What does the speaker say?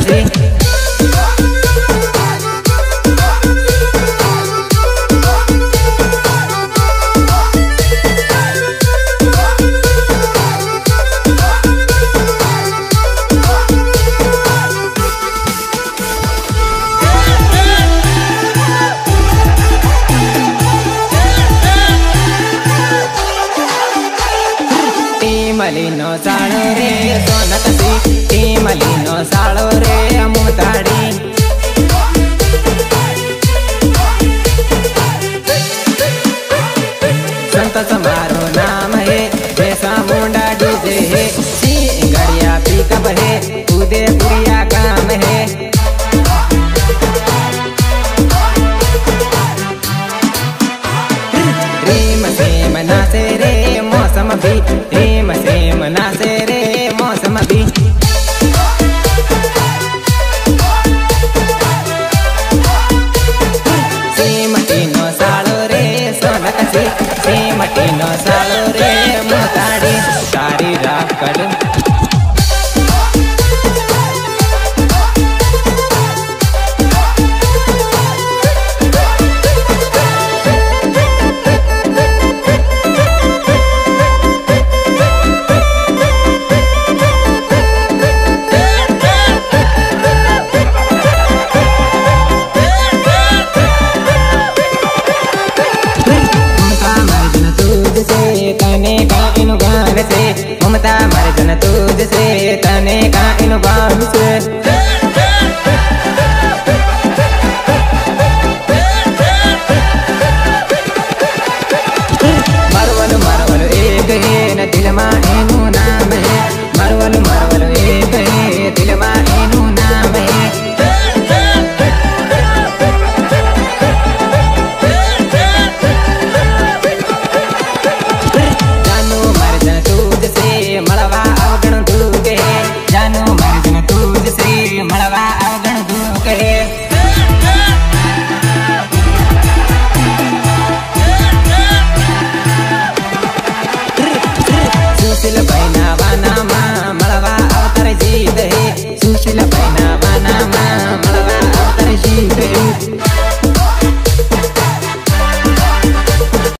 कसी मलिनो साळो रे सोना कसी मलिनो साळो रे मुताड़ी संत समारो नाम है जैसा मुंडा डीजे है सिंगड़िया पिकअप है कूदे पुरिया काम है रीम सेम नाचे रे मौसम भी रीम सेम नाचे रे मौसम भी सीमटीनो साळो रे सोना कसी सीमटीनो साळो रे मुताड़ी तारी राकड़ ममता मर्जन तुझसे तने का इन बाम से मरवल मरवल एक है न दिल मा एनु नाम है मरवल मरवल एक है दिल मा एनु नाम है मलवा अवगण दूके जानो मर्जन तुझसे मलवा अवगण दूके सुशील बैना